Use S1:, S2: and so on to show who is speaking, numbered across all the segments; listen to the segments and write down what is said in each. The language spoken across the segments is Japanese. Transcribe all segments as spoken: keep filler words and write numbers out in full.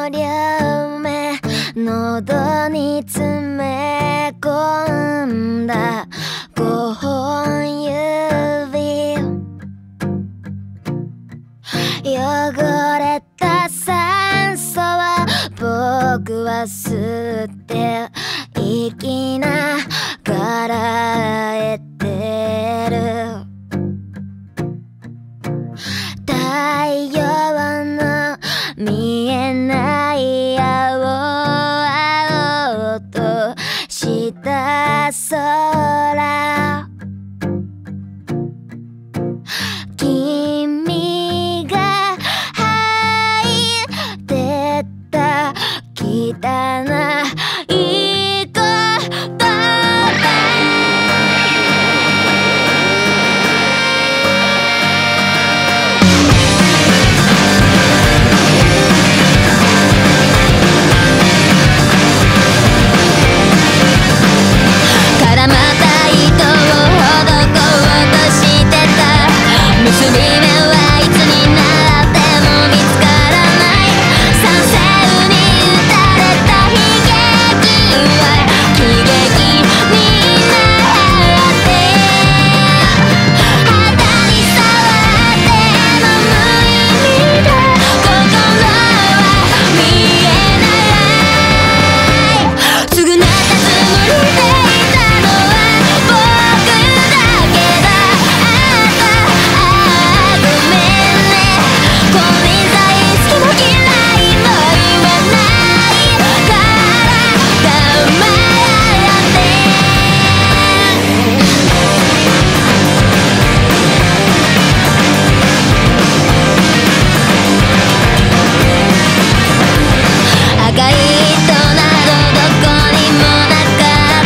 S1: の両目喉に詰め込んだごほん指、汚れた酸素は僕は吸って生きながらえてる。太陽の見えない青々とした空、君が履いてた汚い言葉、絡まった糸をほどこうとしてた結び目はいつになっても見つからない。賛成に打たれた悲劇は喜劇になって肌に触っても無意味だ。心は見えない。償ったつもりでいたのは僕だけだった。ああごめんね、これ大好きも嫌いも言わないから黙って。赤い糸などどこにもなかった。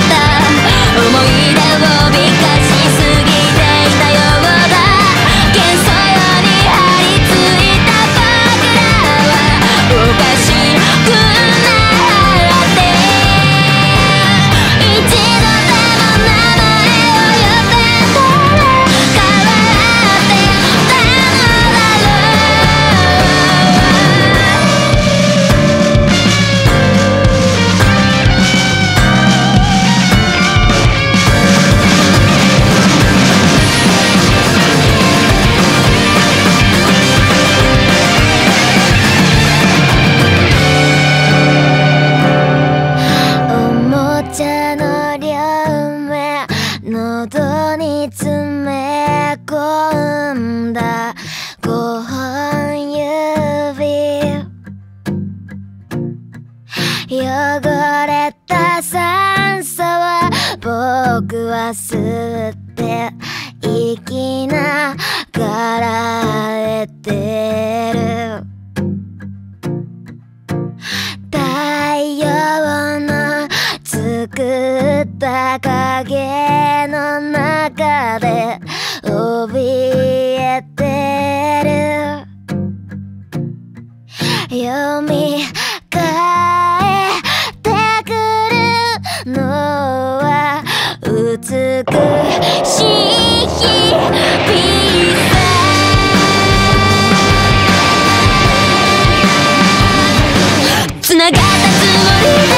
S1: 思い出を美化しすぎていたようだ。幻想に張り付いた僕らはおかしくなって、一度でも名前を呼べたら変わってたのだろおもちゃの両目喉に詰め込んだごほん指、汚れた酸素は僕は吸って生きながらえてる。太陽の作った影の中で怯えてる。蘇ってくるのは美しい日々さ。繋がったつもりで